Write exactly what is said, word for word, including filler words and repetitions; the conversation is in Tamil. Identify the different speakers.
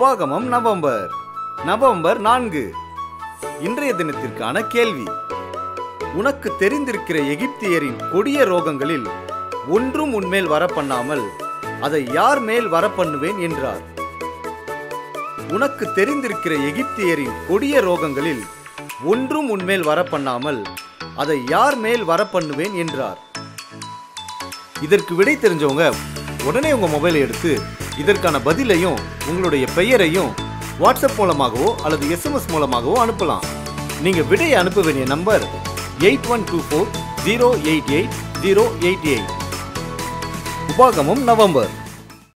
Speaker 1: உபாகமம் நவம்பர் நவம்பர் நான்கு. இன்றைய தினத்திற்கான கேள்வி: உனக்கு தெரிந்திருக்கிற எகிப்தியரின் கொடிய ரோகங்களில் ஒன்றும் உன்மேல் வரப்பண்ணாமல் அதை யார் மேல் வரப்பண்ணுவேன் என்றார். உனக்கு தெரிந்திருக்கிற எகிப்தியரின் கொடிய ரோகங்களில் ஒன்றும் உன்மேல் வரப்பண்ணாமல் அதை யார் மேல் வரப்பண்ணுவேன் என்றார். இதற்கு விடை தெரிஞ்சவங்க உடனே உங்க மொபைலை எடுத்து இதற்கான பதிலையும் உங்களுடைய பெயரையும் வாட்ஸ்அப் மூலமாகவோ அல்லது எஸ்எம்எஸ் மூலமாகவோ அனுப்பலாம். நீங்க விடையை அனுப்ப வேண்டிய number eight one two four zero eight eight zero eight eight. உபாகமம் நவம்பர்.